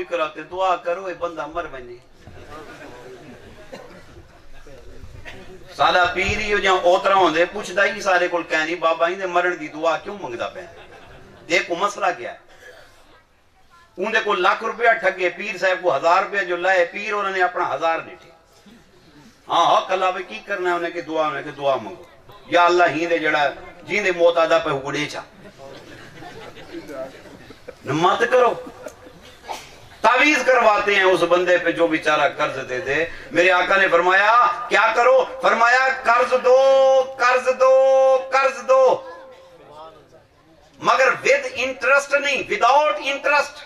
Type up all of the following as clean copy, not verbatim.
फिक्र आते दुआ करो ये बंदा मर बने साला पीर ही जो ओतरा होंदे पूछदा ही सारे कोल कहनी बाबा ही दे मरण दी दुआ क्यों मंगदा पे देखो मसला क्या है उनके को लाख रुपया ठगे पीर साहब को 1000 रुपया जो लाए पीर उन्होंने अपना 1000 नहीं थे हाँ हाँ कल भाई की करना है उन्हें कि दुआ मंगो या अल्लाह ही दे जड़ा जिंदे मौत आदा पे हुकुड़े चा मत करो तावीज करवाते हैं उस बंदे पे जो बेचारा कर्ज दे दे मेरे आका ने फरमाया क्या करो फरमाया कर्ज दो कर्ज दो कर्ज दो मगर विद इंटरेस्ट नहीं विदाउट इंटरेस्ट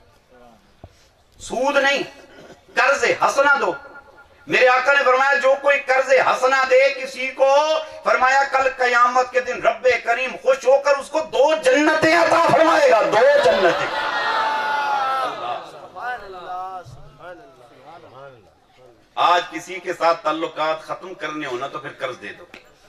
सूद नहीं कर्ज हसना दो मेरे आका ने फरमाया जो कोई कर्ज हसना दे किसी को फरमाया कल कयामत के दिन रब्बे करीम खुश होकर उसको 2 जन्नतें अता फरमाएगा 2 जन्नतें आज किसी के साथ ताल्लुकात खत्म करने हो ना तो फिर कर्ज दे दो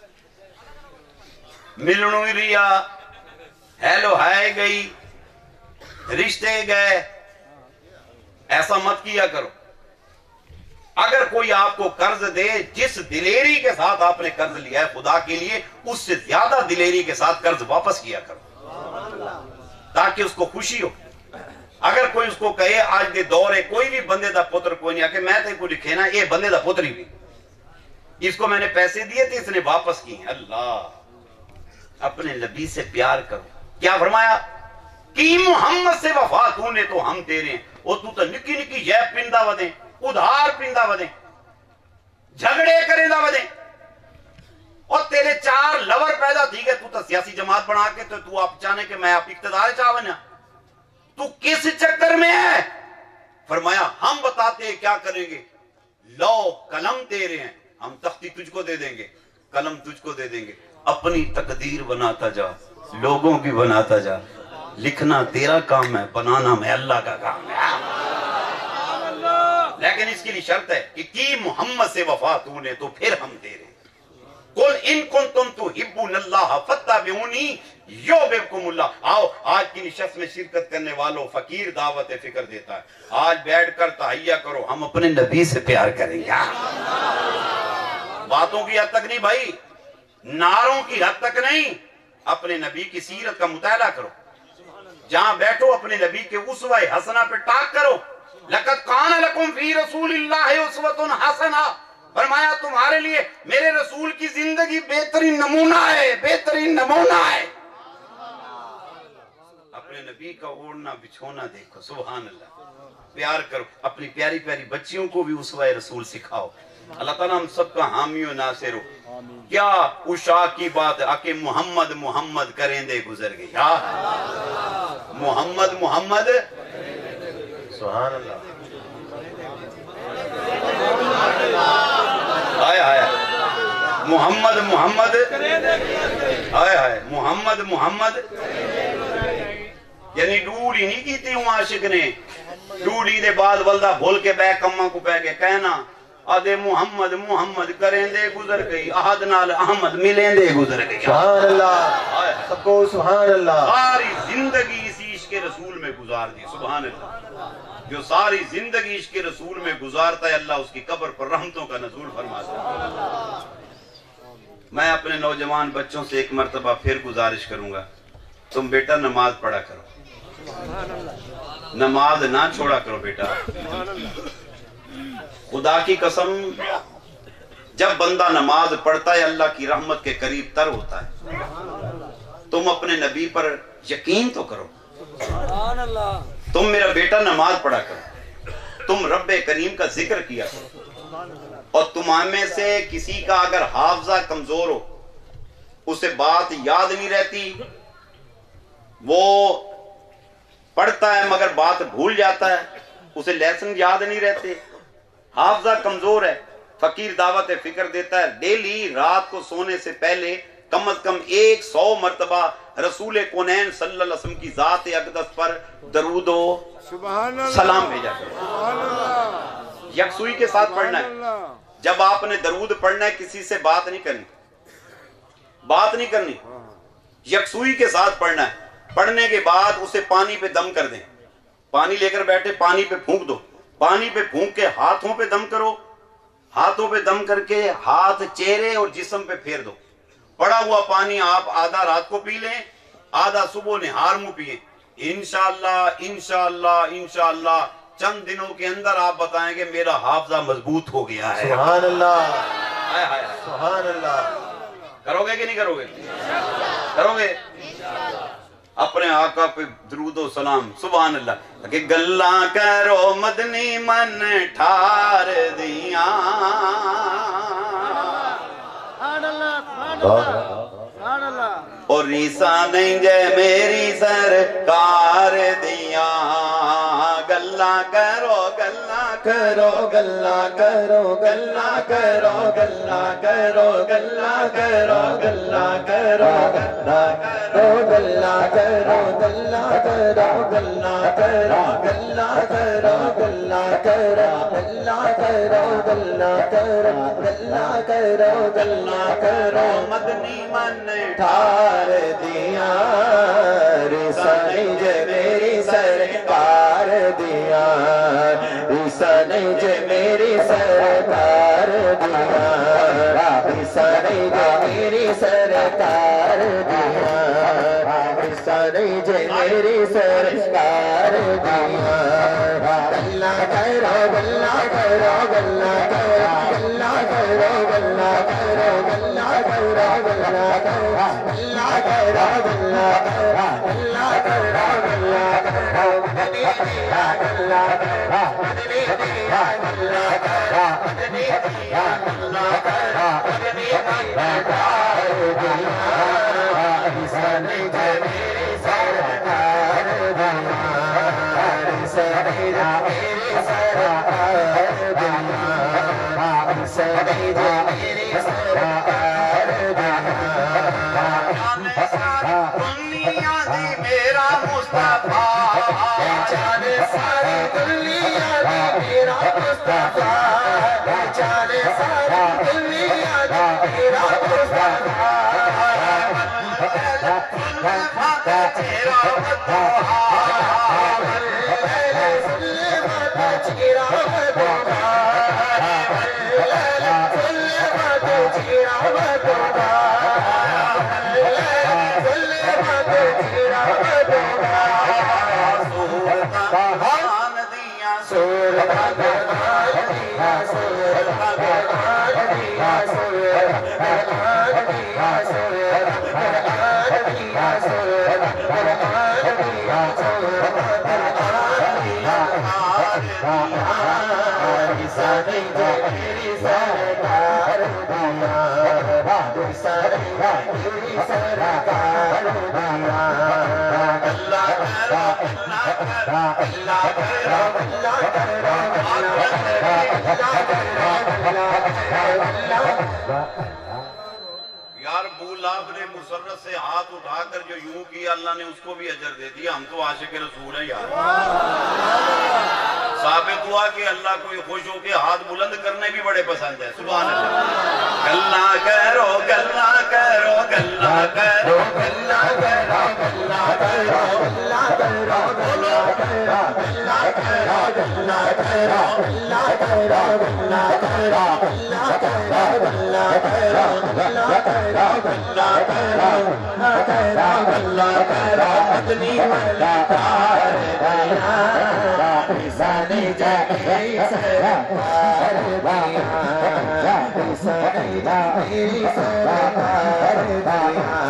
मिलनू रिया हेलो हाय गई रिश्ते गए ऐसा मत किया करो अगर कोई आपको कर्ज दे जिस दिलेरी के साथ आपने कर्ज लिया है खुदा के लिए उससे ज्यादा दिलेरी के साथ कर्ज वापस किया करो ताकि उसको खुशी हो अगर कोई उसको कहे आज दे दौर है कोई भी बंदे दा पुत्र कोई नहीं आके मैं तेरे को लिखे ना ये बंदे दा पुत्र ही भी इसको मैंने पैसे दिए थे इसने वापस किए अल्लाह अपने नबी से प्यार करो क्या फरमाया कि मोहम्मद से वफा तूने तो हम तेरे वो तू तो निकी निकी जैब पिंदा वदे उधार पिंदा वदे झगड़े करेंदा वदे और तेरे 4 लवर पैदा थी गए तू तो सियासी जमात बना के तो तू आप चाहने के मैं आप इक्तदार चाहना तू किस चक्कर में है फरमाया हम बताते हैं क्या करेंगे लो कलम तेरे हैं हम तख्ती तुझको दे देंगे कलम तुझको दे देंगे अपनी तकदीर बनाता जा लोगों की बनाता जा लिखना तेरा काम है बनाना मैं अल्लाह का काम है लेकिन इसके लिए शर्त है कि मोहम्मद से वफा तूने तो फिर हम तेरे कुल इन कुंतुम तुहिब्बुनल्लाह फत्तबिऊनी युहिब्बुकुमुल्लाह आओ आज की निशस्त में शिरकत करने वालों फकीर दावत फिक्र देता है आज बैठकर तहैया करो हम अपने नबी से प्यार करेंगे बातों की हद तक नहीं भाई नारों की हद तक नहीं अपने नबी की सीरत का मुताला करो जहां बैठो अपने नबी के उसवा हसना पे टाक करो लक़द कान लकुम फी रसूलिल्लाहि उसवतुन हसना फरमाया तुम्हारे लिए मेरे रसूल की जिंदगी बेहतरीन नमूना है बेहतरीन नमूना है अपने नबी का ओढ़ना बिछोना देखो सुभान अल्लाह प्यार करो अपनी प्यारी प्यारी बच्चियों को भी उसवा रसूल सिखाओ अल्लाह ताला हम सबका हामी और नासिर हो क्या उशा की बात आके मोहम्मद मोहम्मद करेंदे गुजर गई मोहम्मद मोहम्मद सुभान अल्लाह आया आया मोहम्मद मोहम्मद आया आया मोहम्मद मोहम्मद यानी डूडी नहीं की थी आशिक ने डूडी दे बाद वल्दा भूल के बैग कम्मा को पै के कहना आदे मोहम्मद मोहम्मद करेंदे गुजर गई अहद नाल अहमद मिलेंदे गुजर गई सुभान अल्लाह सबको सुभान अल्लाह सारी जिंदगी इसी इश्क रसूल में गुजार दी सुभान अल्लाह जो सारी जिंदगी इश्क रसूल में गुजारता है अल्लाह उसकी कब्र पर रहमतों का नज़ूल फरमाता है मैं अपने नौजवान बच्चों से एक मर्तबा फिर गुजारिश करूंगा तुम बेटा नमाज पढ़ा करो नमाज ना छोड़ा करो बेटा खुदा की कसम जब बंदा नमाज पढ़ता है अल्लाह की रहमत के करीब तर होता है तुम अपने नबी पर यकीन तो करो तुम मेरा बेटा नमाज पढ़ा करो तुम रब्बे करीम का जिक्र किया करो और तुम में से किसी का अगर हाफजा कमजोर हो उसे बात याद नहीं रहती वो पढ़ता है मगर बात भूल जाता है उसे लेसन याद नहीं रहते हाफजा कमजोर है फकीर दावत फिक्र देता है डेली रात को सोने से पहले कम से कम 100 मर्तबा रसूल कौनैन सल्लल्लाहु अलैहि वसल्लम की जात अक़दस पर दरूद व सलाम भेजा करो यकसुई के साथ पढ़ना है जब आपने दरूद पढ़ना है किसी से बात नहीं करनी यकसुई के साथ पढ़ना है पढ़ने के बाद उसे पानी पे दम कर दें پانی لے کر بیٹھے، پانی پہ پھونک دو، پانی پہ پھونک کے ہاتھوں پہ دم کرو، ہاتھوں پہ دم کر کے ہاتھ چہرے اور جسم پہ پھیر دو. پڑا ہوا پانی آپ آدھا رات کو پی لیں، آدھا صبح نہار منہ پیئیں. انشاءاللہ انشاءاللہ انشاءاللہ چند دنوں کے اندر آپ بتائیں گے میرا حافظہ مضبوط ہو گیا ہے. سبحان اللہ، ہائے ہائے. سبحان اللہ. کرو گے کہ نہیں کرو گے؟ کرو گے. اپنے آقا پہ درود و سلام. سبحان اللہ. کہ گلاں کرو مدنی من ٹھار دیاں، اور ریسا نہیں جے میری سرکار دیاں. گلاں کرو گلاں کرو گلا کرو گلا کرو گلا کرو گلا کرو گلا کرو گلا کرو گلا کرو گلا کرو گلا کرو گلا کرو گلا کرو گلا کرو گلا کرو گلا کرو گلا کرو مدنی من ٹھار دیاں، ریسا نہیں جے میری سرکار دیاں، ریسا نہیں جے میری سرکار دیاں، ریسا نہیں جے میری سرکار دیاں، ریسا نہیں جے میری سرکار دیاں. گلا کرو گلا کرو گلا کرو گلا کرو گلا کرو گلا کرو گلا کرو گلا کرو گلا کرو گلا کرو گلا کرو مدنی دیا گلا کرو مدنی دیا گلا کرو مدنی دیا گلا کرو مدنی دیا گلا. ریسا نہیں جے میری سرکار دیاں، ریسا نہیں جے میری سرکار دیاں، ریسا نہیں جے میری سرکار دنیا دی میرا مصطفیٰ، جانے ساری دنیا دی میرا مصطفیٰ، جانے ساری دنیا دی میرا مصطفیٰ. یار بولاب نے مسرت سے ہاتھ اٹھا کر جو یوں کیا اللہ نے اس کو بھی اجر دے دیا. ہم تو عاشق رسول ہیں یار. ثابت ہوا کہ اللہ کوئی خوش ہو کے ہاتھ بلند کرنے بھی بڑے پسند ہے. سبحان اللہ. گلا کرو گلا کرو گلا کرو گلا کرو گلا کرو گلا کرو گلا کرو گلا کرو گلا کرو گلا کرو گلا کرو گلا کرو گلا کرو گلا کرو گلا کرو گلا کرو مدنی والا تار دیاں، ریسا نہیں جے میری سرکار دیاں، ریسا نہیں جے میری سرکار دیاں.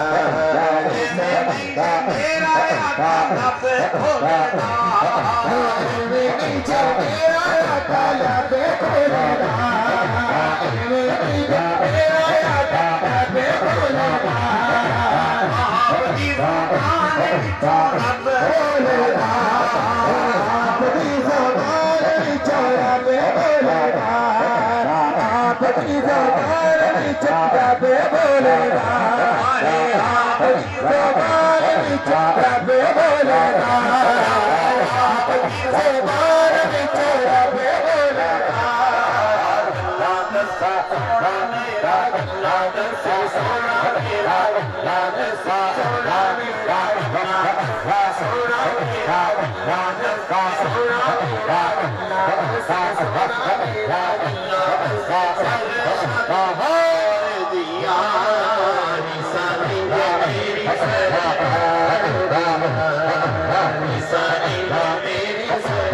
میرا آقا پہ کھولنا، نہیں جے میرا آقا لبے کھولنا، نہیں جے میرا آقا لبے کھولنا، آپ کی زبان رب کھولنا، آپ کی زبان چورا پہ کھولنا، آپ کی زبان چورا پہ کھولنا، آپ کی زبان چورا پہ کھولنا، آپ کی زبان چورا پہ کھولنا. اللہ دسا سونا میرا، اللہ دسا سونا میرا، اللہ دسا سونا میرا، اللہ دسا سونا میرا، اللہ دسا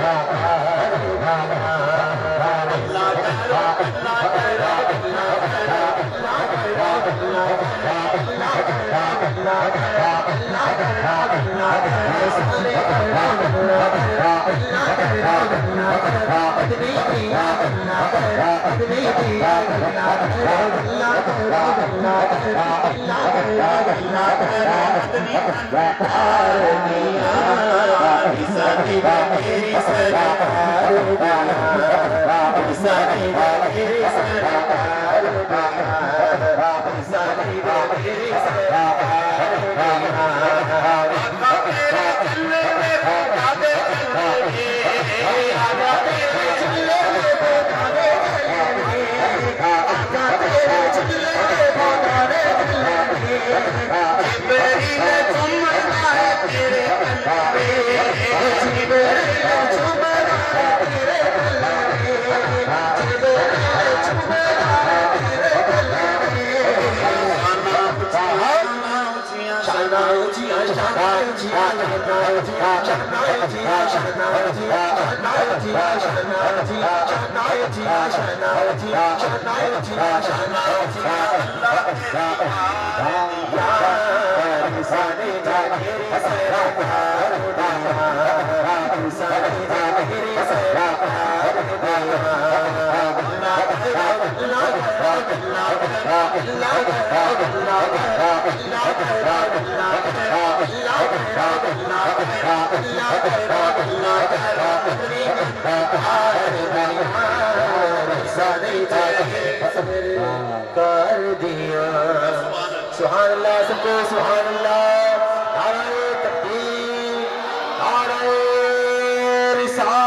سبحان اللہ سب کو سبحان اللہ نعرہ تکبیر نعرہ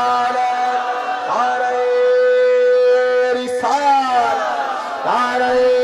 رسالت نعرہ رسالت نعرہ